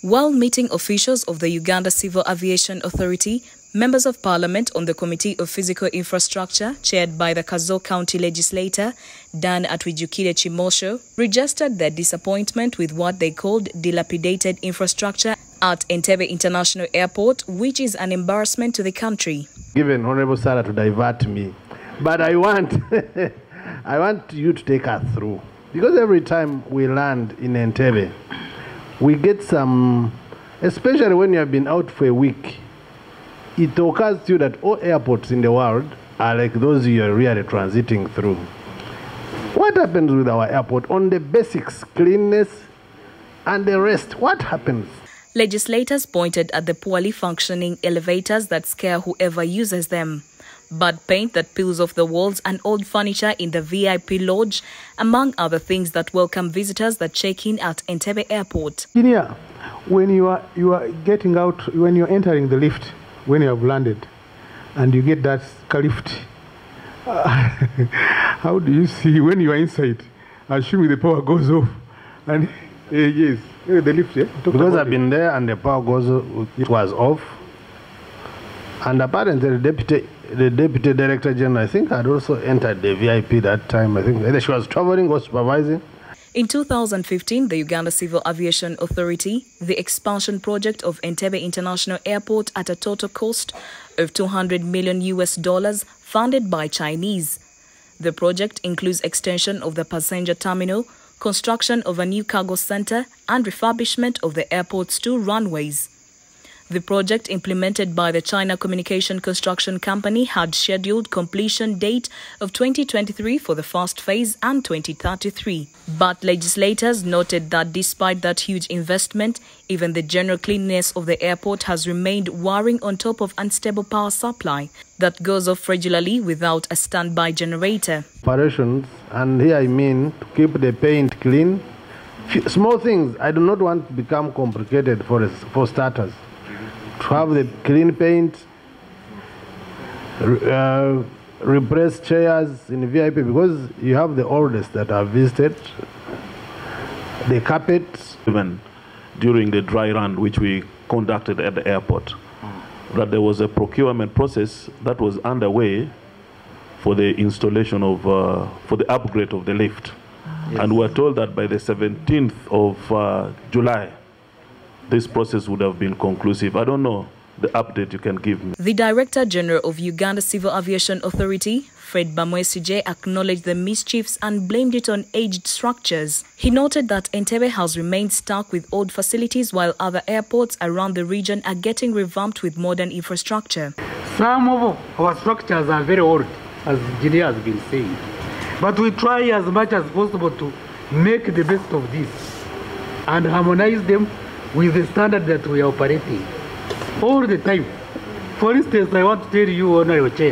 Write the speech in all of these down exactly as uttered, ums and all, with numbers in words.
While meeting officials of the Uganda Civil Aviation Authority, members of parliament on the Committee of Physical Infrastructure, chaired by the Kazo County legislator Dan Atwijukire Chimosho, registered their disappointment with what they called dilapidated infrastructure at Entebbe International Airport, which is an embarrassment to the country. Given Honorable Sarah to divert me, but I want, I want you to take us through, because every time we land in Entebbe, we get some, especially when you have been out for a week, it occurs to you that all airports in the world are like those you are really transiting through. What happens with our airport on the basics, cleanness and the rest? What happens? Legislators pointed at the poorly functioning elevators that scare whoever uses them, bad paint that peels off the walls and old furniture in the V I P lodge, among other things that welcome visitors that check in at Entebbe Airport. Engineer, when you are you are getting out, when you're entering the lift, when you have landed, and you get that lift, uh, how do you see when you are inside? Assuming the power goes off, and uh, yes, the lift. Yeah? Because I've been there and the power goes, it was off, and apparently the deputy. The Deputy Director General, I think, had also entered the V I P that time. I think either she was traveling or supervising. In two thousand fifteen, the Uganda Civil Aviation Authority, the expansion project of Entebbe International Airport at a total cost of two hundred million U S dollars, funded by Chinese. The project includes extension of the passenger terminal, construction of a new cargo center, and refurbishment of the airport's two runways. The project, implemented by the China Communication Construction Company, had scheduled completion date of twenty twenty-three for the first phase and twenty thirty-three. But legislators noted that despite that huge investment, even the general cleanliness of the airport has remained worrying on top of unstable power supply that goes off regularly without a standby generator. Operations, and here I mean to keep the paint clean. Small things, I do not want to become complicated for, for starters. To have the clean paint, uh, repress chairs in V I P, because you have the oldest that are visited, the carpets. Even during the dry run which we conducted at the airport, that there was a procurement process that was underway for the installation of, uh, for the upgrade of the lift. Yes. And we were told that by the seventeenth of uh, July, this process would have been conclusive. I don't know the update you can give me. The Director General of Uganda Civil Aviation Authority, Fred Bamwesije, acknowledged the mischiefs and blamed it on aged structures. He noted that Entebbe has remained stuck with old facilities while other airports around the region are getting revamped with modern infrastructure. Some of our structures are very old, as Engineer has been saying. But we try as much as possible to make the best of this and harmonize them with the standard that we are operating all the time. For instance, I want to tell you, Honorable Chair,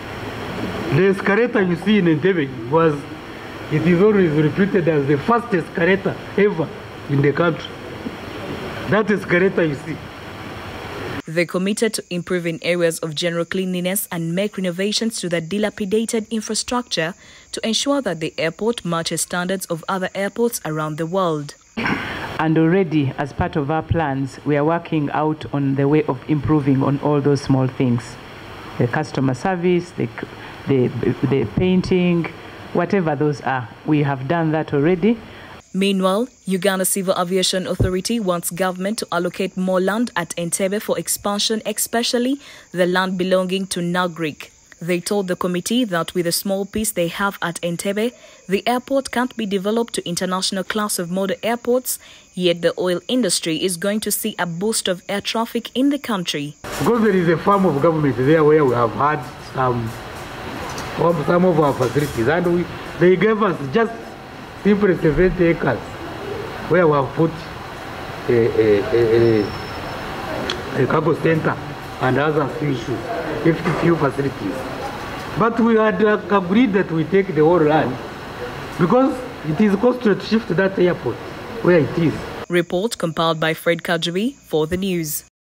the escalator you see in Entebbe was, it is always reputed as the fastest escalator ever in the country. That escalator you see. They committed to improving areas of general cleanliness and make renovations to the dilapidated infrastructure to ensure that the airport matches standards of other airports around the world. And already, as part of our plans, we are working out on the way of improving on all those small things. The customer service, the, the, the painting, whatever those are. We have done that already. Meanwhile, Uganda Civil Aviation Authority wants government to allocate more land at Entebbe for expansion, especially the land belonging to Nagrik. They told the committee that with the small piece they have at Entebbe, the airport can't be developed to international class of model airports, yet the oil industry is going to see a boost of air traffic in the country. Because there is a form of government there where we have had some, some of our facilities, and we, they gave us just simply seventy acres where we have put a, a, a, a cargo center and other issues, fifty few facilities. But we had uh, agreed that we take the whole land because it is costly to shift that airport where it is. Report compiled by Fred Kajuri for the news.